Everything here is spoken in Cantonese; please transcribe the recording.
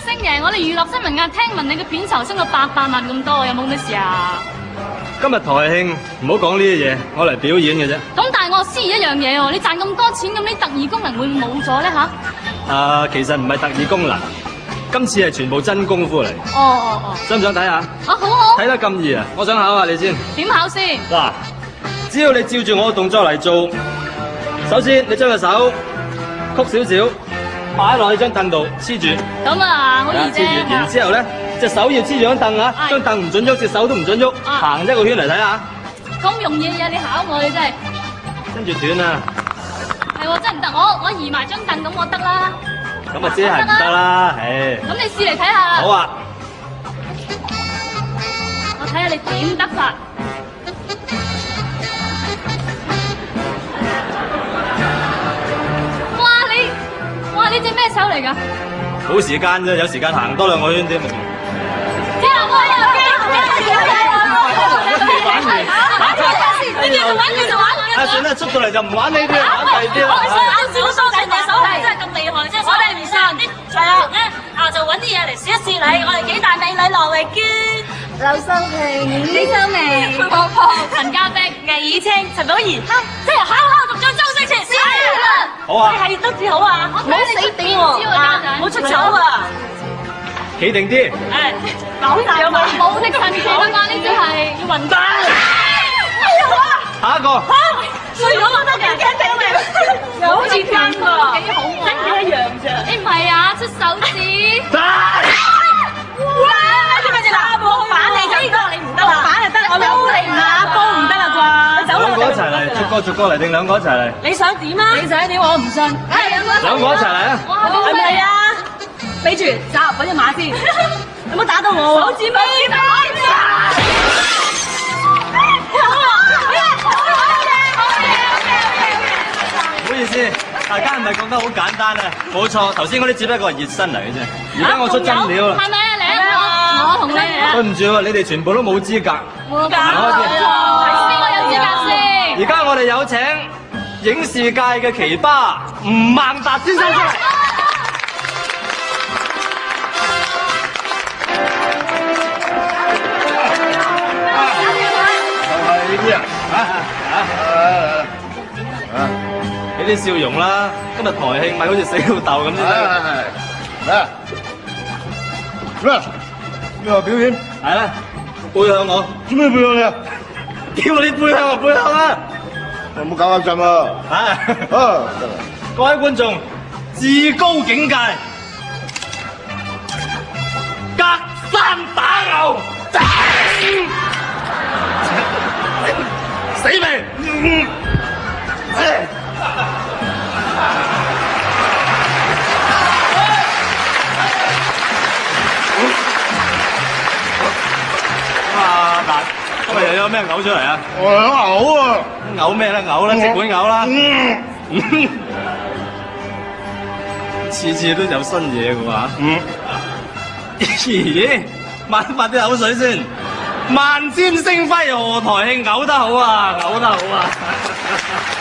星爺，我哋娛樂新聞啊，聽聞你嘅片酬升到800萬咁多，有冇咩事啊？ 今日台慶唔好講呢啲嘢，我嚟表演嘅啫。 咁但係我思疑一樣嘢喎，你賺咁多錢，咁啲特異功能會冇咗咧吓？ 其實唔係特異功能，今次係全部真功夫嚟。 哦。 想唔想睇下？ 啊好。 睇得咁易啊！我想考下你先。 點考先？ 嗱，只要你照住我嘅動作嚟做，首先你將個手曲少少，擺落去張凳度黐住。 咁啊，好易啫。 黐住，然之後咧，隻手要黐住張凳啊，張凳唔准喐，隻手都唔准喐，行一個圈嚟睇下。 咁容易嘅嘢你考我，你真係。 跟住斷啊！ 係喎，真係唔得，我移埋張凳咁我得啦。 咁啊，即係唔得啦，唉。 咁你試嚟睇下。 好啊。 我睇下你點得法。哇，呢隻咩手嚟㗎？ 冇時間啫，有時間行多2個圈添。 之後我又驚，你繼續玩。 算啦，出到嚟就唔玩呢啲，玩第二啲啦。 小蘇你隻手係真係咁厲害啫，我哋唔信啲係啊咧就揾啲嘢嚟試一試你，我哋幾大美女羅慧娟、 劉秀萍、李秀薇、 婆婆、陳家碧、 魏以清、陳寶儀，即係考讀咗周星馳先。 好啊。 你係得至好啊， 唔好死定喎， 唔好出醜啊！ 企定啲。 講大有冇？ 冇的神奇啊嘛，呢啲係要暈低。 下一個。 衰咗我都驚死你，好似聽喎， 幾好喎， 真係一樣啫。 你唔係啊，出手指。 哇！做咩事啦？我反你就得，你唔得啦。反就得，我煲你唔啦，煲唔得啦啩？走啦！ 兩個一齊嚟，逐個嚟定兩個一齊嚟？ 你想點啊？你想點？我唔信。 兩個一齊嚟啊！ 係咪啊？俾住，走，揾隻馬先。有冇打到我喎？手指尾。 唔好意思，大家係咪覺得好簡單啊？冇錯，頭先嗰啲只不過係熱身嚟嘅啫。而家我出真料啦。 係咪啊？嚟啊！我同你啊！ 對唔住喎，你哋全部都冇資格。 冇㗎。邊個有資格先？ 而家我哋有請影視界嘅奇葩吳孟達先生出嚟。就係呢啲啊！俾啲笑容啦！今日台慶咪好似死老豆咁先得。咩話表演？係啦，背向我。做咩背向你啊？叫你背向就背向啦！ 我冇搞一陣啊！ 各位觀眾，至高境界，隔山打牛，死未？嗱，今日又有咩嘔出嚟啊？ 我想嘔啊！ 嘔咩咧？嘔啦，即管嘔啦！次次都有新嘢嘅話，咦？抹啲口水先，萬箭星輝賀台慶嘔得好啊！嘔得好啊！